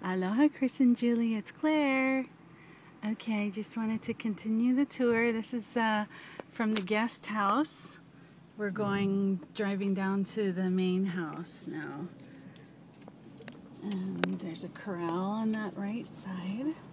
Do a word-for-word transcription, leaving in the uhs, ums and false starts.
Aloha, Chris and Julie. It's Claire. Okay, just wanted to continue the tour. This is uh, from the guest house. We're going, driving down to the main house now. And there's a corral on that right side.